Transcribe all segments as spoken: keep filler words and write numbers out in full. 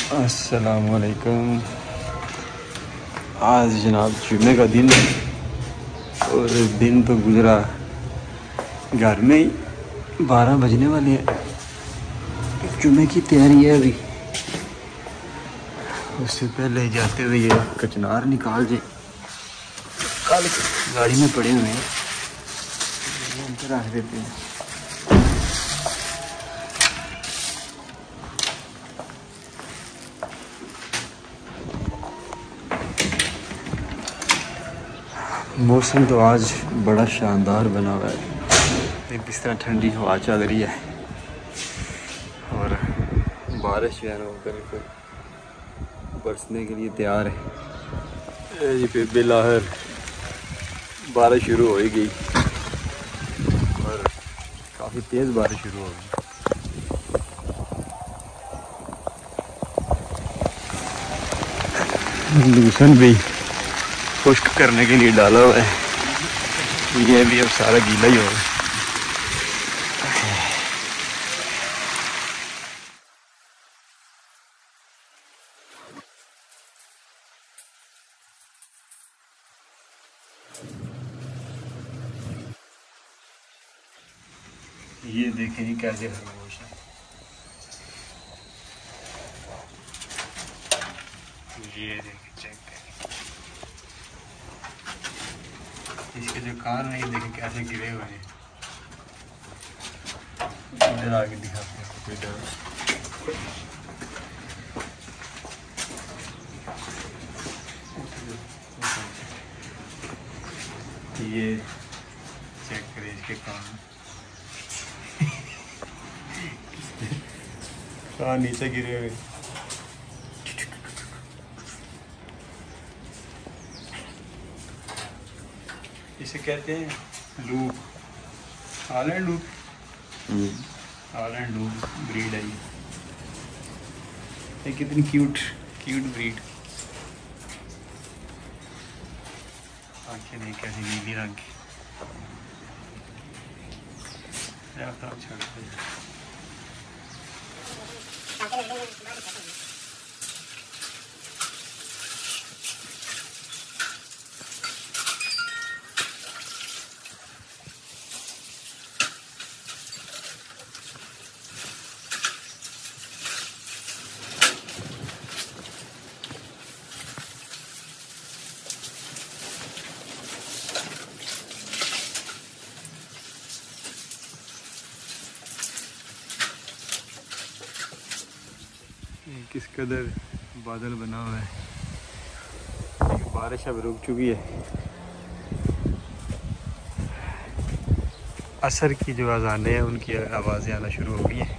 अस्सलामुअलैकुम। आज जनाब जुम्मे का दिन है और दिन तो गुजरा घर में ही। बारह बजने वाले हैं। जुम्मे की तैयारी है अभी। उससे पहले जाते हुए ये कचनार निकाल जाए, कल गाड़ी में पड़े हुए हैं, अंदर रख देते हैं। मौसम तो आज बड़ा शानदार बना हुआ है। इस तरह ठंडी हवा चल रही है और बारिश जो है ना वो बिल्कुल बरसने के लिए तैयार है। ये फिर बिलाहर बारिश शुरू हो ही गई और काफ़ी तेज़ बारिश शुरू हो गई। लूसन भी खुश्क करने के लिए डाला हुआ है। ये भी अब सारा गीला ही होगा। ये देखें ये कैसे खरगोश है। ये देखें, चेक करें इसके जो कान है, ये देखें कैसे गिरे हुए हैं। इधर आगे दिखाते हैं आपको। इधर ये चेक करें इसके कान। हाँ, नीचे गिरे हुए। इसे कहते हैं lop, Holland lop. Holland lop breed है ये। ये कितनी क्यूट क्यूट ब्रीड। आंखें नहीं कैसी नीली रंग की। छोड़ते हैं। किस कदर बादल बना हुआ है। बारिश अब रुक चुकी है। असर की जो अज़ानें हैं उनकी आवाज़ें आना शुरू हो गई हैं।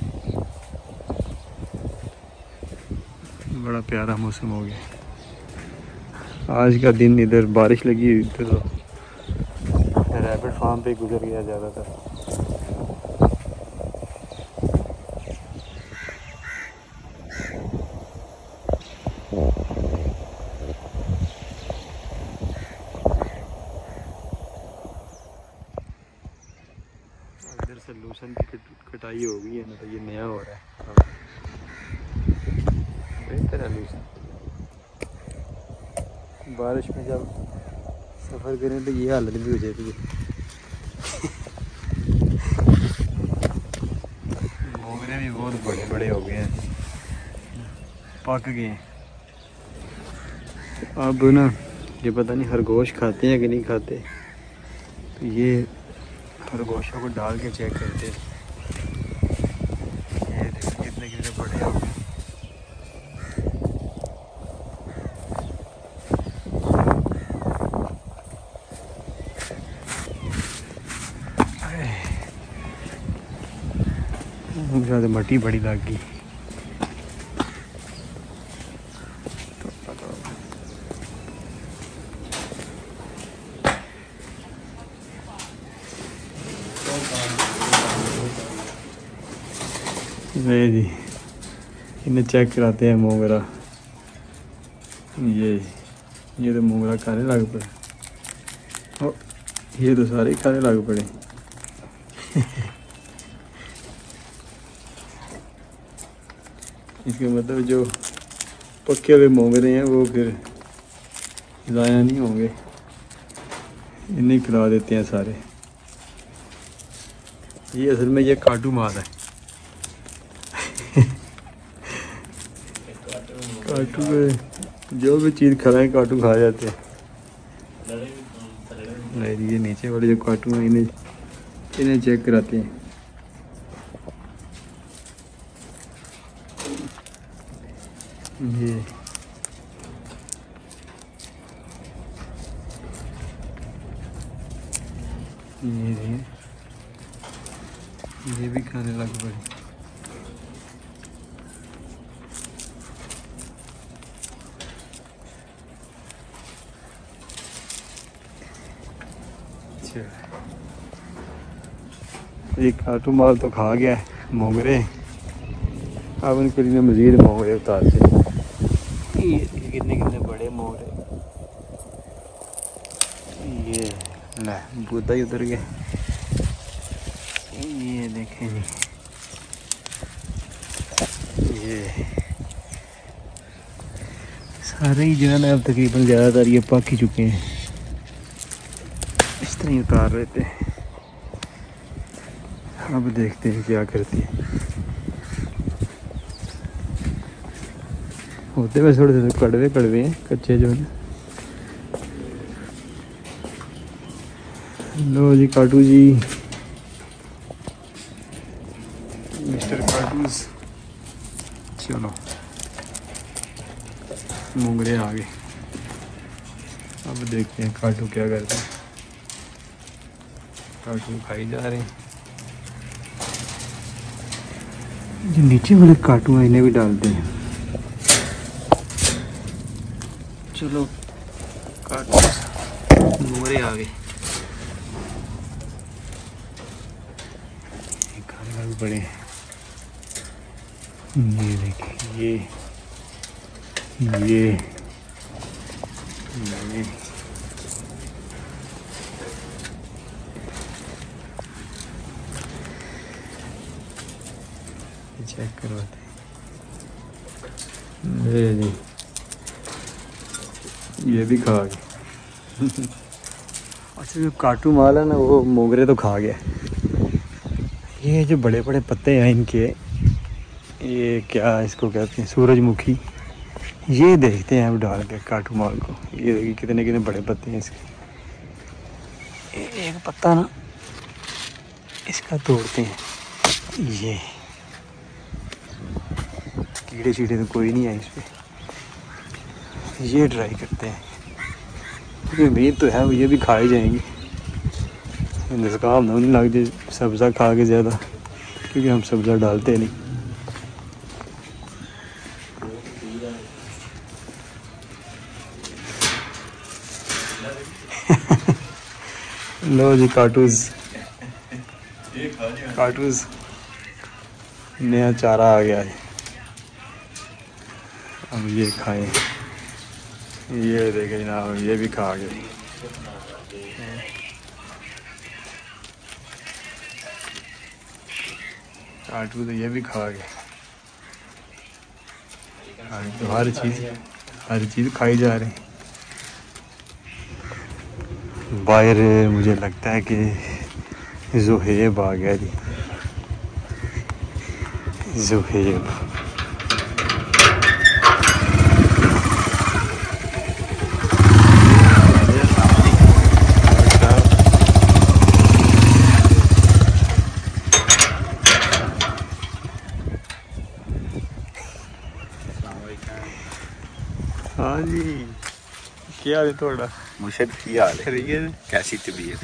बड़ा प्यारा मौसम हो गया। आज का दिन इधर बारिश लगी हुई थी तो रैबिट फार्म पे गुजर गया ज़्यादातर। इधर से लूसन की कटाई हो गई है ना, तो ये नया हो रहा है। बेहतर है लूसन। बारिश में जब सफ़र करें तो ये हालत भी हो जाती है। मोगरे भी बहुत बड़े बड़े हो गए हैं, पक गए हैं। अब ना ये पता नहीं खरगोश खाते हैं कि नहीं खाते, तो ये खरगोशों को डाल के चेक करते हैं। ये देखो कितने कितने बड़े हो गए। मुझे मट्टी बड़ी लग गई। नहीं जी, इन्हें चेक कराते हैं मोगरा। ये ये तो मोगरा खाने लग पड़े। ओ, ये तो सारे खाने लग पड़े। इसका मतलब जो पक्के हुए मोगरे हैं वो फिर ज़ाया नहीं होंगे, इन्हें खिला देते हैं सारे। ये असल में ये काटू माल है। काटू में जो भी चीज़ खाएं काटू खा जाते हैं। नहीं, ये नीचे वाले जो काटू हैं इन्हें इन्हें चेक कराते हैं। ये ये ये भी खाने लग पड़े। ये काटू माल तो खा गया है मोगरे। अब इनके लिए मज़ीद मोगरे उतारते हैं। ये कितने कितने बड़े मोगरे। ये ले बुद्धा ही उतर गया। ये देखें जी, ये सारे ही जो है ना अब तकरीबन ज़्यादातर ये पक ही चुके हैं। इस तरह ही उतार रहे थे। अब देखते हैं क्या करती है। होते वैसे थोड़े थोड़े कड़वे कड़वे हैं, कच्चे जो है। लो जी काटू जी, मिस्टर काटूस, चलो मोगरे आ गए। अब देखते हैं काटू क्या करते हैं। काटू खाई जा रहे हैं। जो नीचे वाले काटू हैं इन्हें भी डालते हैं। चलो काटू मोगरे आ गए। खाने भी बड़े हैं। ये देखिए, ये ये ये चेक करवाते हैं। जी ये भी खा गया। अच्छा जो काटू माल है ना वो मोगरे तो खा गया। ये जो बड़े बड़े पत्ते हैं इनके, ये क्या इसको कहते हैं, सूरजमुखी। ये देखते हैं अब डाल के काटू माल को। ये देखिए कितने कितने बड़े पत्ते हैं इसके। एक पत्ता ना इसका तोड़ते हैं। ये कीड़े शीड़े तो कोई नहीं है इस पर। ये ट्राई करते हैं क्योंकि उम्मीद तो है वो ये भी खाई जाएंगी। काम नहीं लग जाए सब्ज़ा खा के ज़्यादा, क्योंकि हम सब्ज़ा डालते नहीं। लो जी काटूस, काटूस नया चारा आ गया है। अब ये खाएं। ये देखें जनाब, ये भी खा गए। काटू तो ये भी खा गए। तो हर चीज़ हर चीज़ खाई जा रही। बाहर मुझे लगता है कि ज़ुहैब आ गया जी। ज़ुहैब हाँ जी, क्या हाल है थोड़ा? मुशद की हाल है? ठीक है। कैसी तबीयत?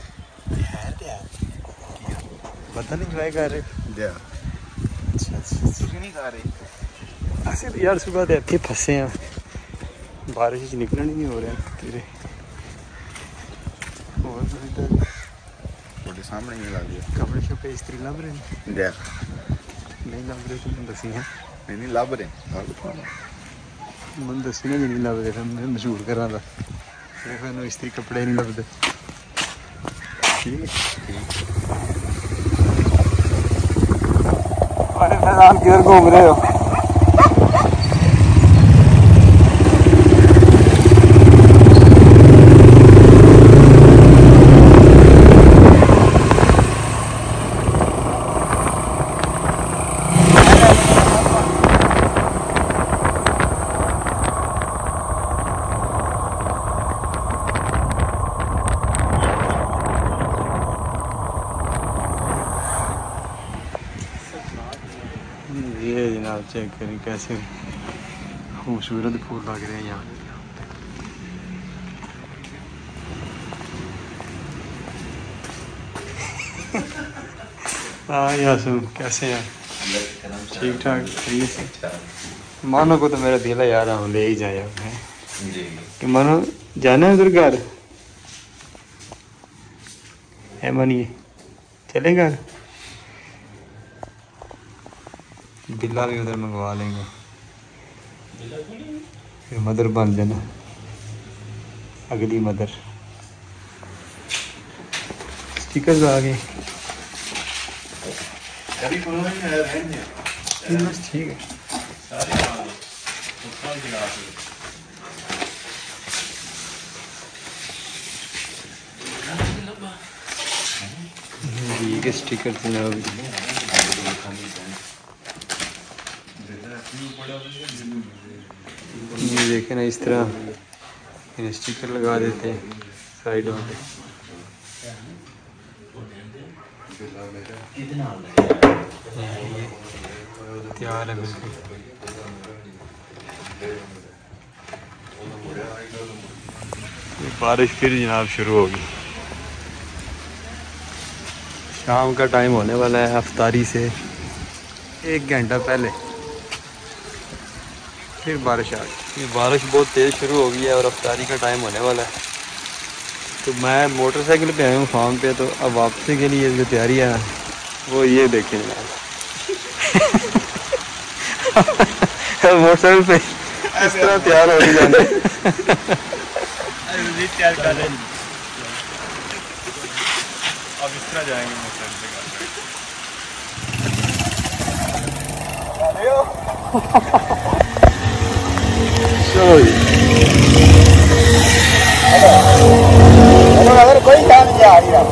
पता नहीं ट्राई कर रहे। अच्छा अच्छा, नहीं खा रहे ऐसे तो यार सुबह तो इतने फंसे हैं, बारिश से निकलना नहीं हो रहा है तेरे। और थोड़े सामने नहीं लग गया। कपड़े शपड़े इस्त्री लभ रहे हैं? नहीं लभ रहे तो दसी हैं। नहीं नहीं लभ रहे मैं दसी ना जी नहीं लभ रहे, मैं मशहूर करा था फिर इस्त्री कपड़े नहीं लभदे। ठीक है। अरे मैदान किधर घूम रहे हो? ये जनाब चेक करें कैसे खूबसूरत फूल लग रहे हैं यहाँ। हाँ यासुम कैसे हैं? ठीक ठाक सही से। मानो को तो मेरा दिल है यार, हम ले ही जाए है कि मानो जाना है उधर घर है, मानिए चले घर, बिल्ला भी उधर मंगवा लेंगे, फिर मदर बन जाना अगली मदर। स्टिकर्स आ गए बस ठीक है। ठीक है स्टिकर जनाब, ये देखें ना इस तरह इन्हें स्टिकर लगा देते हैं साइडों पे। तैयार है बिल्कुल। बारिश फिर जनाब शुरू होगी, शाम का टाइम होने वाला है, अफ्तारी से एक घंटा पहले फिर बारिश आ गई। ये बारिश बहुत तेज़ शुरू हो गई है और अफ्तारी का टाइम होने वाला है। तो मैं मोटरसाइकिल पे आया हूँ फार्म पे, तो अब वापसी के लिए जो तैयारी है वो ये देखें जनाब। मोटरसाइकिल पे इस तरह तैयार हो जाना अब इस तरह जाएंगे मोटरसाइकिल पे। अगर कोई काम नहीं आ रही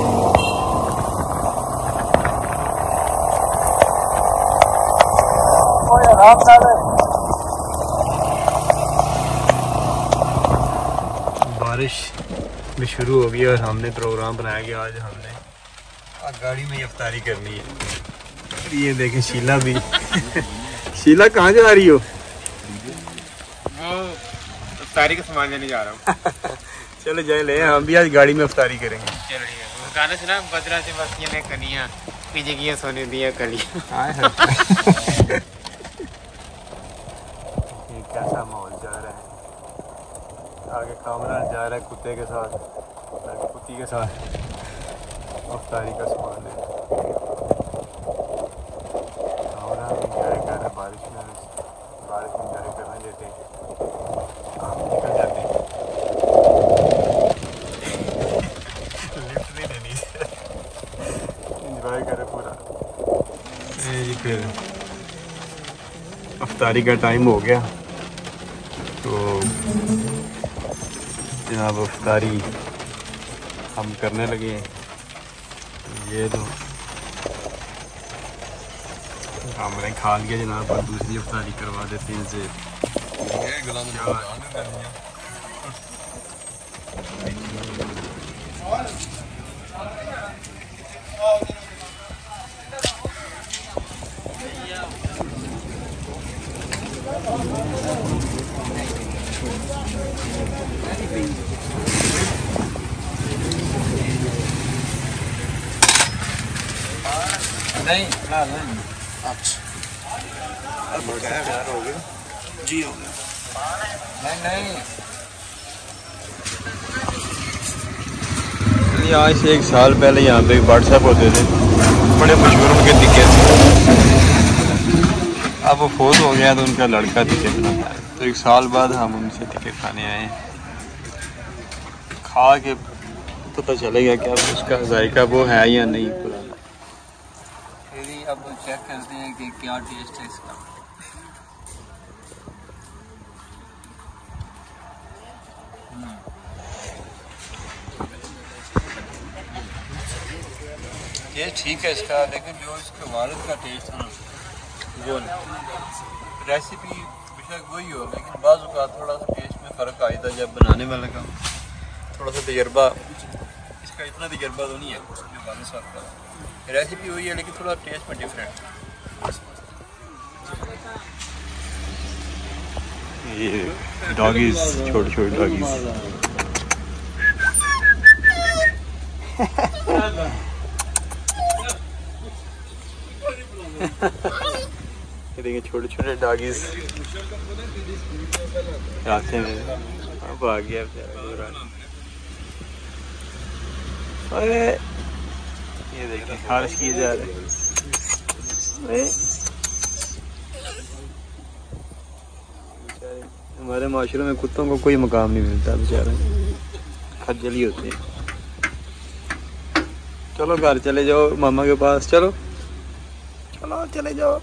बारिश भी शुरू हो गई और हमने प्रोग्राम बनाया कि आज हमने आज गाड़ी में ही अफ्तारी करनी है। ये देखें शीला भी शीला कहाँ जा रही हो? वो अफ्तारी का सामान लेने जा रहा हूँ। चलो जाए ले, हम भी आज गाड़ी में अफ्तारी करेंगे। चलो गाना सुना बदरा से बस्तियाँ में कनियाँ पीछे की सोने दिया कलियाँ। कैसा माहौल जा रहा है, आगे कामरान जा रहा है कुत्ते के साथ, कुत्ती के साथ अफ्तारी का सामान है। कामरान इंजॉय कर रहे, बारिश में बारिश में इंजॉय करने देते हैं, हम निकल जाते हैं। लिफ्ट नहीं देनी, इंजॉय करे पूरा। ये फिर अफ्तारी का टाइम हो गया तो जनाब अफ्तारी हम करने लगे हैं। ये तो हमने खा लिया जनाब, और दूसरी अफ्तारी करवा देते हैं इनसे। नहीं ना नहीं अच्छा अब तैयार हो गया जी, हो गया। नहीं नहीं आज से एक साल पहले यहाँ पे व्हाट्सएप होते थे, बड़े मशहूर उनके टिकट। अब वो फोन हो गया तो उनका लड़का टिकट बनाता है, तो एक साल बाद हम उनसे टिकट खाने आए। खा के पता चलेगा कि अब उसका जायका वो है या नहीं पुराना। अब चेक करते हैं कि क्या टेस्ट है इसका। टेस्ट ठीक है इसका, लेकिन जो इसके वालिद का टेस्ट है ना वो नहीं। रेसिपी बेशक वही हो, लेकिन बाज़ औक़ात थोड़ा सा टेस्ट में फ़र्क आ जाता है जब बनाने वाले का थोड़ा सा तजर्बा, इसका इतना तजर्बा तो नहीं है जो वालिद साहब का। रेसिपी वही है लेकिन थोड़ा टेस्ट में डिफरेंट। ये डॉगीज, छोटे छोटे डॉगीज। ये देखिए छोटे छोटे डॉगीज रास्ते में। अब आ गया बेचारा। अरे ये देखिए खारिश किए जा रहे हैं। हमारे माशरे में कुत्तों को कोई मकाम नहीं मिलता, बेचारे खज्जली होते हैं। चलो घर चले जाओ मामा के पास, चलो चलो चले जाओ।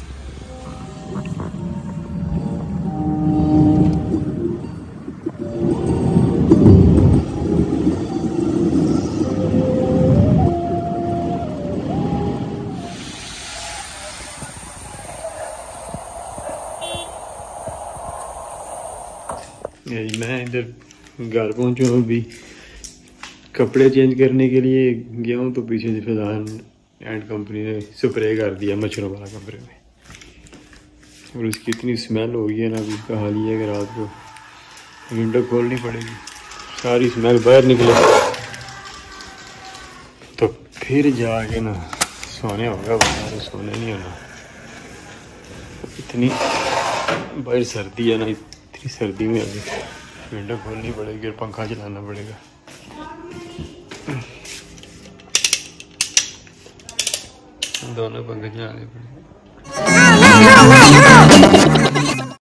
मैं इधर घर पहुंचा हूँ, अभी कपड़े चेंज करने के लिए गया हूँ तो पीछे से फिलहाल एंड कंपनी ने स्प्रे कर दिया मच्छरों वाला कमरे में, और उसकी इतनी स्मेल हो गई है ना, अभी इसका हाल ही है कि रात को विंडो खोलनी पड़ेगी, सारी स्मेल बाहर निकले तो फिर जाके ना सोने होगा, बाहर सोने नहीं होना। इतनी बाहर सर्दी है ना, इतनी सर्दी में अभी विंडो खोलनी पड़ेगी और पंखा चलाना पड़ेगा। दोनों पंखे चलाने पड़ेंगे।